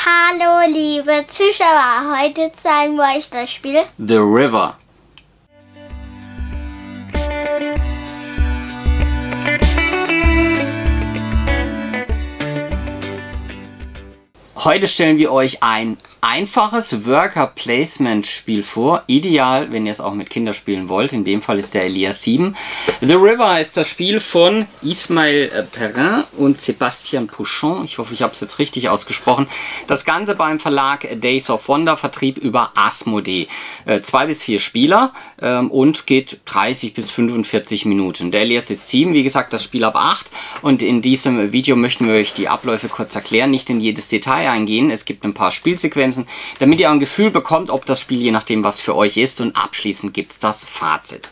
Hallo liebe Zuschauer, heute zeigen wir euch das Spiel The River. Heute stellen wir euch ein einfaches Worker-Placement-Spiel vor. Ideal, wenn ihr es auch mit Kindern spielen wollt. In dem Fall ist der Elias 7. The River ist das Spiel von Ismaël Perrin und Sebastian Pouchon. Ich hoffe, ich habe es jetzt richtig ausgesprochen. Das Ganze beim Verlag Days of Wonder, Vertrieb über Asmodee. 2 bis 4 Spieler und geht 30 bis 45 Minuten. Der Elias ist 7, wie gesagt, das Spiel ab 8. Und in diesem Video möchten wir euch die Abläufe kurz erklären, nicht in jedes Detail eingehen. Es gibt ein paar Spielsequenzen, damit ihr ein Gefühl bekommt, ob das Spiel je nachdem was für euch ist, und abschließend gibt es das Fazit.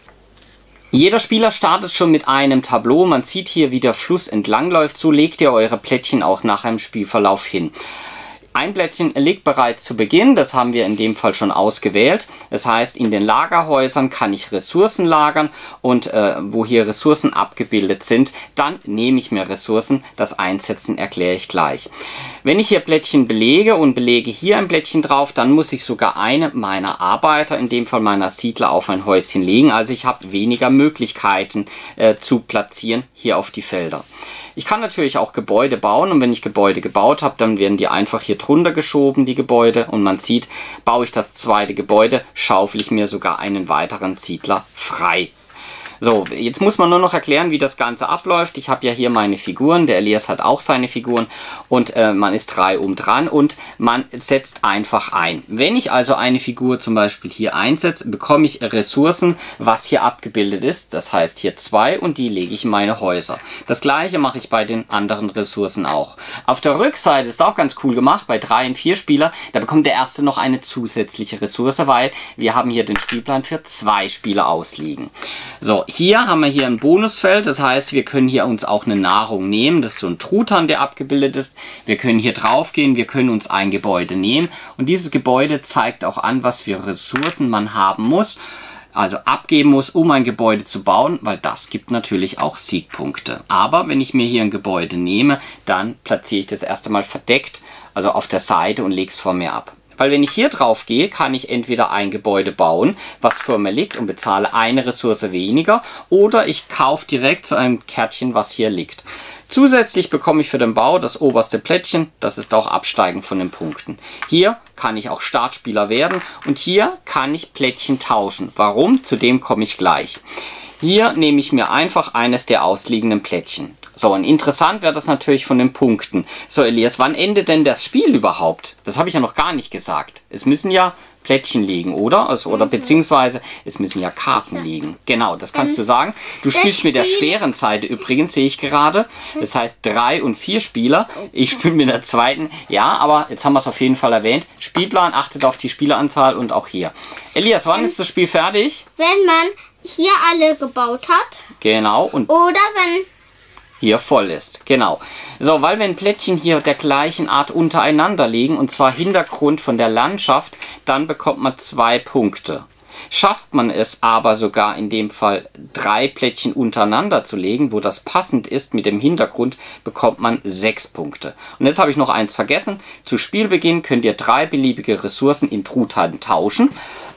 Jeder Spieler startet schon mit einem Tableau. Man sieht hier, wie der Fluss entlangläuft. So legt ihr eure Plättchen auch nach einem Spielverlauf hin. Ein Plättchen liegt bereits zu Beginn, das haben wir in dem Fall schon ausgewählt. Das heißt, in den Lagerhäusern kann ich Ressourcen lagern und wo hier Ressourcen abgebildet sind, dann nehme ich mir Ressourcen. Das Einsetzen erkläre ich gleich. Wenn ich hier Plättchen belege und belege hier ein Plättchen drauf, dann muss ich sogar eine meiner Arbeiter, in dem Fall meiner Siedler, auf ein Häuschen legen. Also ich habe weniger Möglichkeiten zu platzieren hier auf die Felder. Ich kann natürlich auch Gebäude bauen, und wenn ich Gebäude gebaut habe, dann werden die einfach hier drunter geschoben, die Gebäude, und man sieht, baue ich das zweite Gebäude, schaufel ich mir sogar einen weiteren Siedler frei. So, jetzt muss man nur noch erklären, wie das Ganze abläuft. Ich habe ja hier meine Figuren, der Elias hat auch seine Figuren, und man ist 3 dran und man setzt einfach ein. Wenn ich also eine Figur zum Beispiel hier einsetze, bekomme ich Ressourcen, was hier abgebildet ist. Das heißt hier 2, und die lege ich in meine Häuser. Das gleiche mache ich bei den anderen Ressourcen auch. Auf der Rückseite ist auch ganz cool gemacht, bei 3 und 4 Spieler, da bekommt der erste noch eine zusätzliche Ressource, weil wir haben hier den Spielplan für 2 Spieler ausliegen. So, hier haben wir hier ein Bonusfeld, das heißt, wir können hier uns auch eine Nahrung nehmen. Das ist so ein Truthahn, der abgebildet ist. Wir können hier drauf gehen, wir können uns ein Gebäude nehmen. Und dieses Gebäude zeigt auch an, was für Ressourcen man haben muss, also abgeben muss, um ein Gebäude zu bauen, weil das gibt natürlich auch Siegpunkte. Aber wenn ich mir hier ein Gebäude nehme, dann platziere ich das erst einmal verdeckt, also auf der Seite, und lege es vor mir ab. Weil wenn ich hier drauf gehe, kann ich entweder ein Gebäude bauen, was vor mir liegt, und bezahle eine Ressource weniger, oder ich kaufe direkt zu einem Kärtchen, was hier liegt. Zusätzlich bekomme ich für den Bau das oberste Plättchen, das ist auch Absteigen von den Punkten. Hier kann ich auch Startspieler werden, und hier kann ich Plättchen tauschen. Warum? Zu dem komme ich gleich. Hier nehme ich mir einfach eines der ausliegenden Plättchen. So, und interessant wäre das natürlich von den Punkten. So, Elias, wann endet denn das Spiel überhaupt? Das habe ich ja noch gar nicht gesagt. Es müssen ja Plättchen liegen, oder? Also, oder beziehungsweise es müssen ja Karten liegen. Genau, das kannst du sagen. Du spielst mit der schweren Seite übrigens, sehe ich gerade. Das heißt 3 und 4 Spieler. Ich spiele mit der zweiten. Ja, aber jetzt haben wir es auf jeden Fall erwähnt. Spielplan, achtet auf die Spieleranzahl, und auch hier. Elias, wann ist das Spiel fertig? wenn man hier alle gebaut hat. Genau. Und Oder wenn hier voll ist, genau. So, weil wenn Plättchen hier der gleichen Art untereinander liegen, und zwar Hintergrund von der Landschaft, dann bekommt man 2 Punkte. Schafft man es aber sogar in dem Fall 3 Plättchen untereinander zu legen, wo das passend ist mit dem Hintergrund, bekommt man 6 Punkte. Und jetzt habe ich noch eins vergessen. Zu Spielbeginn könnt ihr 3 beliebige Ressourcen in Truthahn tauschen,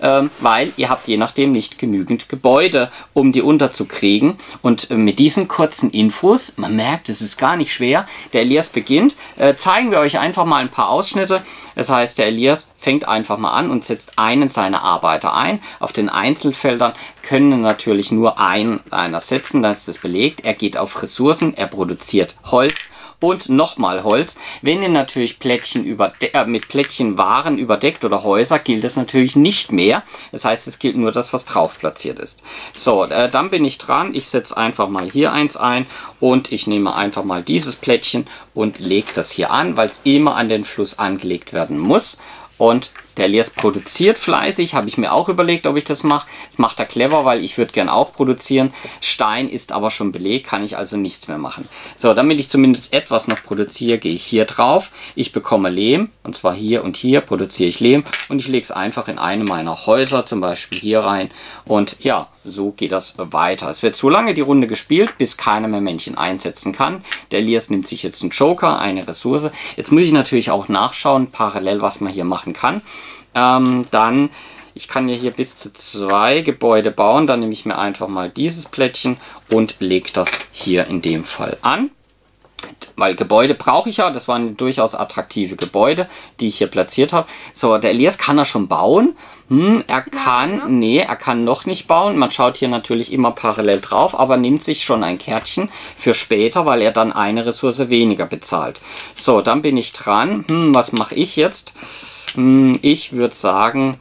weil ihr habt je nachdem nicht genügend Gebäude, um die unterzukriegen. Und mit diesen kurzen Infos, man merkt, es ist gar nicht schwer, der Elias beginnt, zeigen wir euch einfach mal ein paar Ausschnitte. Das heißt, der Elias fängt einfach mal an und setzt einen seiner Arbeiter ein. Auf den Einzelfeldern können natürlich nur einer setzen, dann ist es belegt. Er geht auf Ressourcen, er produziert Holz und nochmal Holz. Wenn ihr natürlich Plättchen mit Plättchenwaren überdeckt oder Häuser, gilt das natürlich nicht mehr. Das heißt, es gilt nur das, was drauf platziert ist. So, dann bin ich dran. Ich setze einfach mal hier eins ein, und ich nehme einfach mal dieses Plättchen und lege das hier an, weil es immer an den Fluss angelegt werden muss. Und der Elias produziert fleißig, habe ich mir auch überlegt, ob ich das mache. Das macht er clever, weil ich würde gern auch produzieren. Stein ist aber schon belegt, kann ich also nichts mehr machen. So, damit ich zumindest etwas noch produziere, gehe ich hier drauf. Ich bekomme Lehm, und zwar hier und hier produziere ich Lehm, und ich lege es einfach in eine meiner Häuser, zum Beispiel hier rein. Und ja, so geht das weiter. Es wird so lange die Runde gespielt, bis keiner mehr Männchen einsetzen kann. Der Elias nimmt sich jetzt einen Joker, eine Ressource. Jetzt muss ich natürlich auch nachschauen, parallel, was man hier machen kann. Ich kann ja hier bis zu 2 Gebäude bauen. Dann nehme ich mir einfach mal dieses Plättchen und lege das hier in dem Fall an. Weil Gebäude brauche ich ja. Das waren durchaus attraktive Gebäude, die ich hier platziert habe. So, der Elias kann er schon bauen. Er kann noch nicht bauen. Man schaut hier natürlich immer parallel drauf, aber nimmt sich schon ein Kärtchen für später, weil er dann eine Ressource weniger bezahlt. So, dann bin ich dran. Was mache ich jetzt? Ich würde sagen,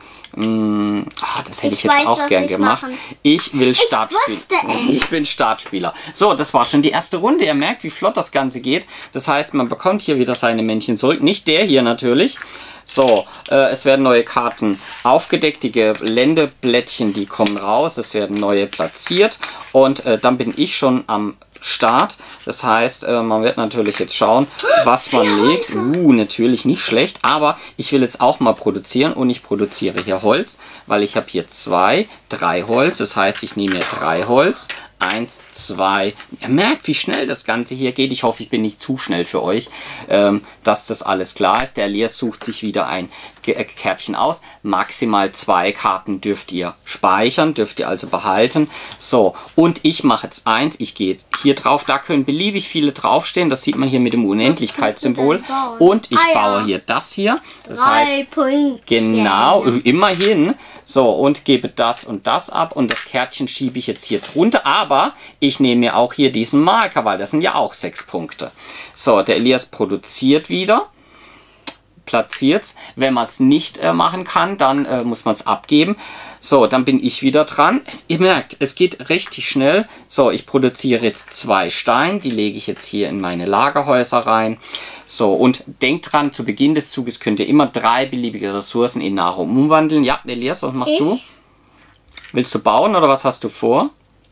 das hätte ich jetzt auch gern gemacht. Ich will Startspieler. Ich bin Startspieler. So, das war schon die erste Runde. Ihr merkt, wie flott das Ganze geht. Das heißt, man bekommt hier wieder seine Männchen zurück. Nicht der hier natürlich. So, es werden neue Karten aufgedeckt. Die Geländeblättchen, die kommen raus. Es werden neue platziert. Und dann bin ich schon am Start. Das heißt, man wird natürlich jetzt schauen, was man legt. Natürlich nicht schlecht, aber ich will jetzt auch mal produzieren und ich produziere hier Holz, weil ich habe hier 3 Holz. Das heißt, ich nehme hier 3 Holz. 1, 2. Ihr merkt, wie schnell das Ganze hier geht. Ich hoffe, ich bin nicht zu schnell für euch, dass das alles klar ist. Der Elias sucht sich wieder ein Kärtchen aus. Maximal 2 Karten dürft ihr speichern, dürft ihr also behalten. So, und ich mache jetzt 1. Ich gehe hier drauf. Da können beliebig viele draufstehen. Das sieht man hier mit dem Unendlichkeitssymbol. Und ich baue hier das hier. Das heißt, genau, immerhin. So, und gebe das und das ab. Und das Kärtchen schiebe ich jetzt hier drunter. Aber ich nehme mir auch hier diesen Marker, weil das sind ja auch 6 Punkte. So, der Elias produziert wieder. Platziert es. Wenn man es nicht machen kann, dann muss man es abgeben. So, dann bin ich wieder dran. Ihr merkt, es geht richtig schnell. So, ich produziere jetzt 2 Steine. Die lege ich jetzt hier in meine Lagerhäuser rein. So, und denkt dran, zu Beginn des Zuges könnt ihr immer 3 beliebige Ressourcen in Nahrung umwandeln. Ja, Elias, was machst du? Willst du bauen oder was hast du vor?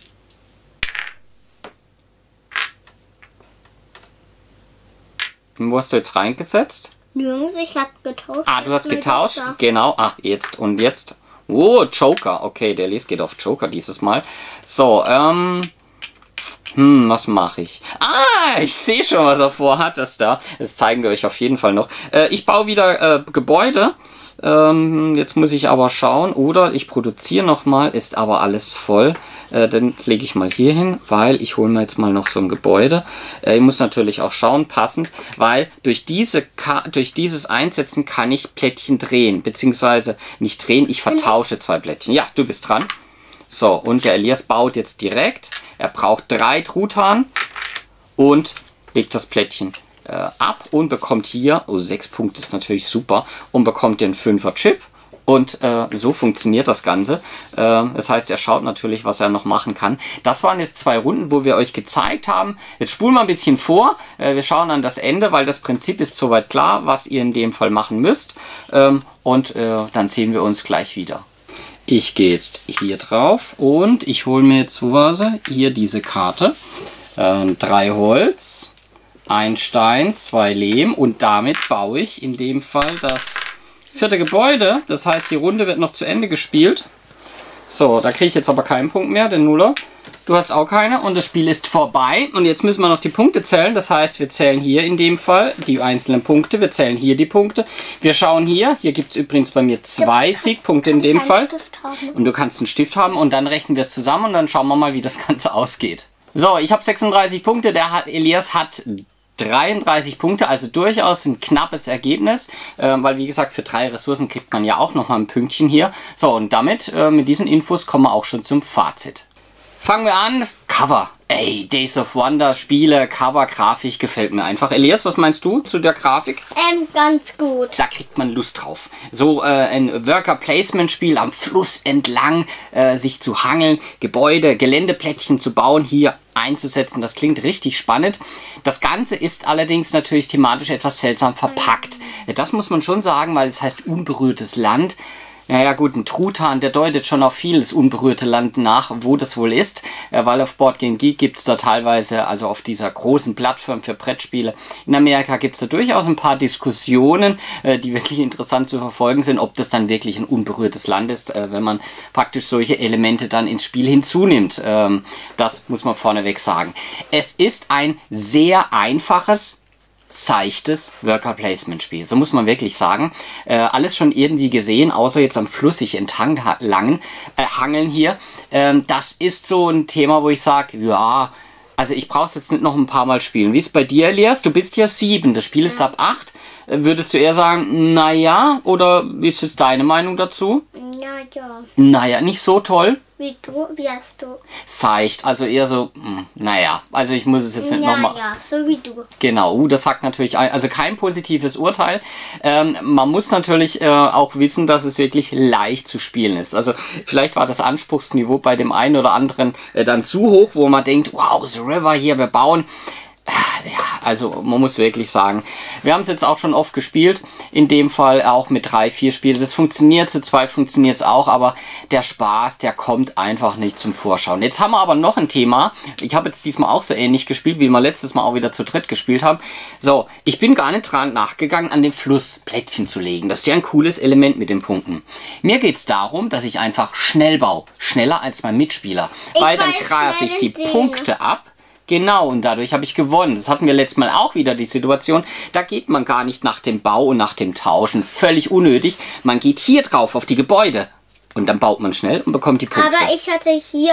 Wo hast du jetzt reingesetzt? Nirgends, ich habe getauscht. Ah, du hast getauscht? Genau. Ah, jetzt und jetzt. Oh, Joker. Okay, der Elias geht auf Joker dieses Mal. So, was mache ich? Ah, ich sehe schon, was er vorhat. Das zeigen wir euch auf jeden Fall noch. Ich baue wieder Gebäude. Jetzt muss ich aber schauen. Oder ich produziere nochmal. Ist aber alles voll. Dann lege ich mal hier hin, weil ich hole mir jetzt mal noch so ein Gebäude. Ich muss natürlich auch schauen, passend, weil durch dieses Einsetzen kann ich Plättchen drehen. Beziehungsweise nicht drehen, ich vertausche 2 Plättchen. Ja, du bist dran. So, und der Elias baut jetzt direkt. Er braucht 3 Truthahn und legt das Plättchen ab und bekommt hier, 6 Punkte ist natürlich super, und bekommt den 5er Chip. Und so funktioniert das Ganze. Das heißt, er schaut natürlich, was er noch machen kann. Das waren jetzt 2 Runden, wo wir euch gezeigt haben. Jetzt spulen wir ein bisschen vor. Wir schauen an das Ende, weil das Prinzip ist soweit klar, was ihr in dem Fall machen müsst. Dann sehen wir uns gleich wieder. Ich gehe jetzt hier drauf und ich hole mir jetzt, wo war sie? Hier diese Karte. 3 Holz, 1 Stein, 2 Lehm und damit baue ich in dem Fall das 4. Gebäude. Das heißt, die Runde wird noch zu Ende gespielt. So, da kriege ich jetzt aber keinen Punkt mehr, denn Nuller, du hast auch keine und das Spiel ist vorbei. Und jetzt müssen wir noch die Punkte zählen. Das heißt, wir zählen hier in dem Fall die einzelnen Punkte. Wir zählen hier die Punkte. Wir schauen hier. Hier gibt es übrigens bei mir 2 Siegpunkte in dem Fall. Und du kannst einen Stift haben und dann rechnen wir es zusammen und dann schauen wir mal, wie das Ganze ausgeht. So, ich habe 36 Punkte. Elias hat 33 Punkte, also durchaus ein knappes Ergebnis, weil wie gesagt, für 3 Ressourcen kriegt man ja auch nochmal ein Pünktchen hier. So, und damit, mit diesen Infos kommen wir auch schon zum Fazit. Fangen wir an. Cover. Ey, Days of Wonder, Spiele, Cover, Grafik gefällt mir einfach. Elias, was meinst du zu der Grafik? Ganz gut. Da kriegt man Lust drauf. So ein Worker-Placement-Spiel am Fluss entlang, sich zu hangeln, Gebäude, Geländeplättchen zu bauen, hier einzusetzen. Das klingt richtig spannend. Das Ganze ist allerdings natürlich thematisch etwas seltsam verpackt. Das muss man schon sagen, weil es heißt unberührtes Land. Naja gut, ein Truthahn, der deutet schon auf vieles unberührte Land nach, wo das wohl ist, weil auf BoardGameGeek gibt es da teilweise, also auf dieser großen Plattform für Brettspiele, in Amerika gibt es da durchaus ein paar Diskussionen, die wirklich interessant zu verfolgen sind, ob das dann wirklich ein unberührtes Land ist, wenn man praktisch solche Elemente dann ins Spiel hinzunimmt. Das muss man vorneweg sagen. Es ist ein sehr einfaches, seichtes Worker-Placement-Spiel. So muss man wirklich sagen. Alles schon irgendwie gesehen, außer jetzt am Fluss sich hangeln hier. Das ist so ein Thema, wo ich sage, ja, also ich brauche es jetzt nicht noch ein paar Mal spielen. Wie ist es bei dir, Elias? Du bist ja 7, das Spiel ist ab 8. Würdest du eher sagen, naja, oder wie ist jetzt deine Meinung dazu? Naja. Naja, nicht so toll. Wie du? Wie hast du? Seicht, also eher so, naja, also ich muss es jetzt nicht nochmal... Ja, so wie du. Genau, das sagt natürlich, also kein positives Urteil. Man muss natürlich auch wissen, dass es wirklich leicht zu spielen ist. Also vielleicht war das Anspruchsniveau bei dem einen oder anderen dann zu hoch, wo man denkt, wow, The River hier, wir bauen... Ja, also man muss wirklich sagen, wir haben es jetzt auch schon oft gespielt, in dem Fall auch mit 3, 4 Spielen. Das funktioniert, zu 2 funktioniert es auch, aber der Spaß, der kommt einfach nicht zum Vorschauen. Jetzt haben wir aber noch ein Thema. Ich habe jetzt diesmal auch so ähnlich gespielt, wie wir letztes Mal auch wieder zu dritt gespielt haben. So, ich bin gar nicht dran nachgegangen, an den Fluss Plättchen zu legen. Das ist ja ein cooles Element mit den Punkten. Mir geht es darum, dass ich einfach schnell baue. Schneller als mein Mitspieler. Weil dann krase ich die Punkte ab. Genau, und dadurch habe ich gewonnen. Das hatten wir letztes Mal auch wieder die Situation. Da geht man gar nicht nach dem Bau und nach dem Tauschen. Völlig unnötig. Man geht hier drauf auf die Gebäude. Und dann baut man schnell und bekommt die Punkte. Aber ich hatte hier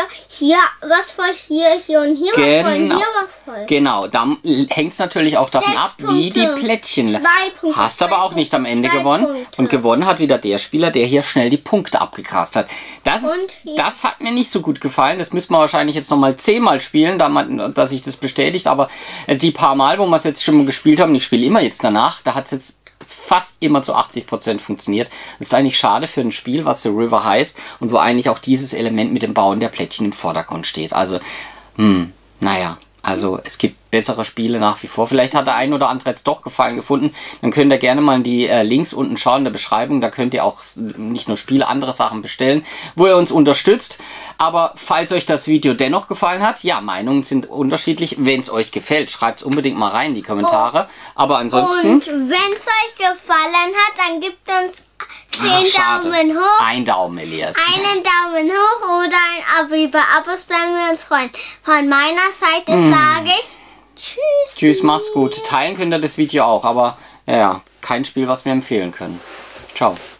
was voll, hier und hier was voll, hier was voll. Genau, da hängt es natürlich auch davon ab, wie die Plättchen... 2 Punkte. Hast aber auch nicht am Ende gewonnen. Punkte. Und gewonnen hat wieder der Spieler, der hier schnell die Punkte abgegrast hat. Das hat mir nicht so gut gefallen. Das müssen wir wahrscheinlich jetzt nochmal 10-mal spielen, dass sich das bestätigt. Aber die paar Mal, wo wir es jetzt schon mal gespielt haben, ich spiele immer jetzt danach, da hat es jetzt fast immer zu 80% funktioniert. Das ist eigentlich schade für ein Spiel, was The River heißt und wo eigentlich auch dieses Element mit dem Bauen der Plättchen im Vordergrund steht. Also, naja, also es gibt bessere Spiele nach wie vor. Vielleicht hat der ein oder andere jetzt doch Gefallen gefunden. Dann könnt ihr gerne mal in die Links unten schauen in der Beschreibung. Da könnt ihr auch nicht nur Spiele, andere Sachen bestellen, wo ihr uns unterstützt. Aber falls euch das Video dennoch gefallen hat, ja, Meinungen sind unterschiedlich. Wenn es euch gefällt, schreibt es unbedingt mal rein in die Kommentare. Aber ansonsten... Und wenn es euch gefallen hat, dann gebt uns 10 Daumen hoch. Ein Daumen, Elias. Einen Daumen hoch oder ein Abo. Über Abos bleiben wir uns freuen. Von meiner Seite sage ich Tschüss. Tschüss, macht's gut. Teilen könnt ihr das Video auch, aber ja, kein Spiel, was wir empfehlen können. Ciao.